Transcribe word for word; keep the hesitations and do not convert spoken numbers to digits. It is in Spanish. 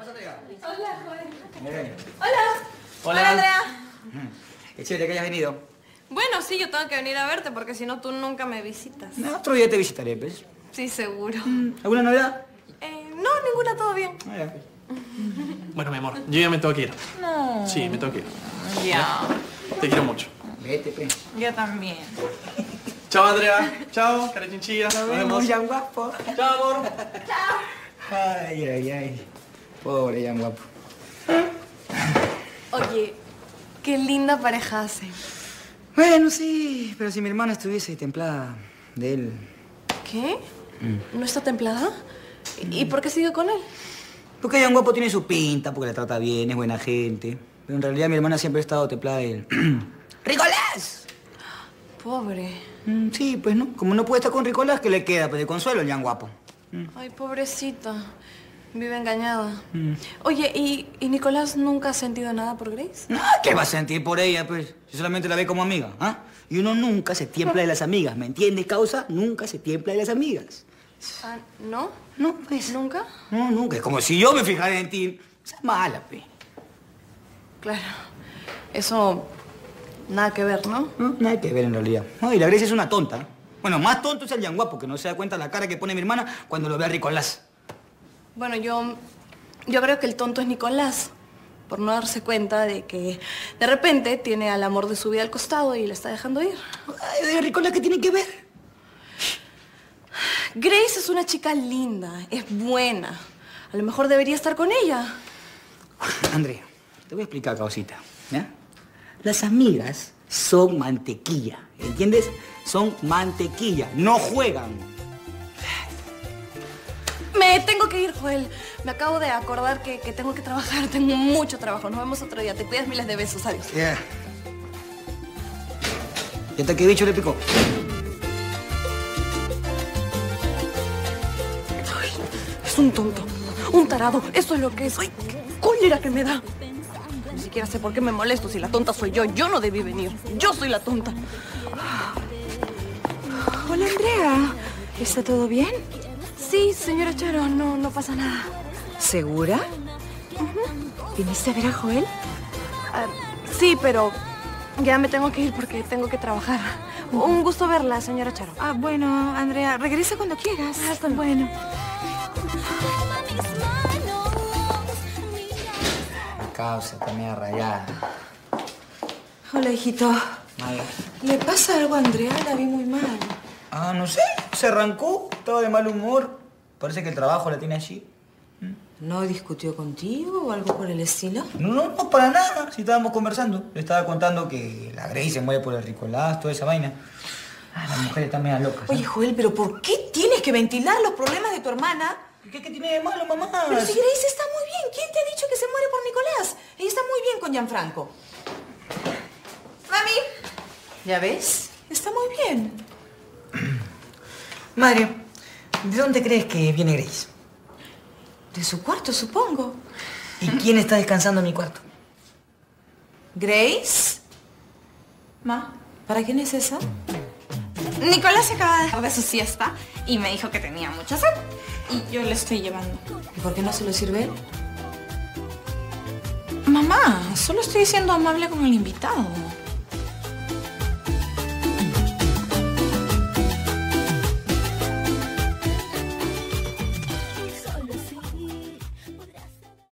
Hola, Joel. Bien. Hola. Hola. Hola, Andrea. Qué chévere que hayas venido. Bueno, sí, yo tengo que venir a verte porque si no tú nunca me visitas. No, otro día te visitaré, pues. Sí, seguro. ¿Alguna novedad? Eh, no, ninguna, todo bien. Ah, ya. Bueno, mi amor, yo ya me tengo que ir. No. Sí, me tengo que ir. Ya. Te quiero mucho. Vete, pues. Yo también. Chao, Andrea. Chao, cara chinchilla. Nos vemos. Yan guapo. Chao, amor. Ay, ay, ay. Pobre Yan guapo. Oye, qué linda pareja hacen. Bueno, sí, pero si mi hermana estuviese templada de él... ¿Qué? ¿No está templada? ¿Y por qué sigue con él? Porque Yan guapo tiene su pinta, porque la trata bien, es buena gente. Pero en realidad mi hermana siempre ha estado templada de él. ¡Ricolás! Pobre. Mm, sí, pues no. Como no puede estar con Ricolás, ¿qué le queda? Pues de consuelo el Yan guapo. Ay, pobrecita. Vive engañada. Mm. Oye, ¿y, ¿y Nicolás nunca ha sentido nada por Grace? No, ¿qué va a sentir por ella, pues? Si solamente la ve como amiga, ¿ah? Y uno nunca se tiembla de las amigas, ¿me entiendes, causa? Nunca se tiembla de las amigas. Ah, ¿no? No, pues. ¿Nunca? No, nunca. Es como si yo me fijara en ti. Esa es mala, pues. Claro. Eso... nada que ver, ¿no? No, nada que ver en realidad. No, y la Grecia es una tonta, ¿no? Bueno, más tonto es el Yan guapo, que no se da cuenta la cara que pone mi hermana cuando lo ve a Ricolás. Bueno, yo... yo creo que el tonto es Nicolás. Por no darse cuenta de que de repente tiene al amor de su vida al costado y la está dejando ir. Ay, de Ricolás, ¿qué tiene que ver? Grace es una chica linda, es buena. A lo mejor debería estar con ella. Andrea, te voy a explicar, causita, ¿ya? Las amigas son mantequilla, ¿entiendes? Son mantequilla, no juegan. Me tengo que ir, Joel. Me acabo de acordar que, que tengo que trabajar. Tengo mucho trabajo. Nos vemos otro día. Te cuidas, miles de besos. Adiós. Ya. Yeah. ¿Y hasta qué bicho le picó? Ay, es un tonto. Un tarado. Eso es lo que es. Ay, qué cólera que me da. Ni siquiera sé por qué me molesto si la tonta soy yo. Yo no debí venir. Yo soy la tonta. Hola, Andrea. ¿Está todo bien? Sí, señora Charo. No, no pasa nada. ¿Segura? Uh-huh. ¿Viniste a ver a Joel? Ah, sí, pero ya me tengo que ir porque tengo que trabajar. Un gusto verla, señora Charo. Ah, bueno, Andrea, regresa cuando quieras. Ah, está bueno. Causa, está media rayada. Hola, hijito. Ay. ¿Le pasa algo a Andrea? La vi muy mal. Ah, no sé. Se arrancó, estaba de mal humor. Parece que el trabajo la tiene allí. ¿No discutió contigo o algo por el estilo? No, no, no, para nada. Si estábamos conversando. Le estaba contando que la Grace se muere por el Ricolás, toda esa vaina. Ah, las mujeres están medio locas. Oye, Joel, ¿pero por qué tienes que ventilar los problemas de tu hermana? ¿Qué, qué tiene de malo, mamá? Pero si Grace está muy bien. ¿Quién te ha dicho que se muere por Nicolás? Ella está muy bien con Gianfranco. Mami. ¿Ya ves? Está muy bien. Madre, ¿de dónde crees que viene Grace? De su cuarto, supongo. ¿Y quién está descansando en mi cuarto? ¿Grace? Ma, ¿para quién es eso? Nicolás se acaba de dejar de su siesta y me dijo que tenía mucha sed. Y yo le estoy llevando. ¿Y por qué no se lo sirve él? Mamá, solo estoy siendo amable con el invitado.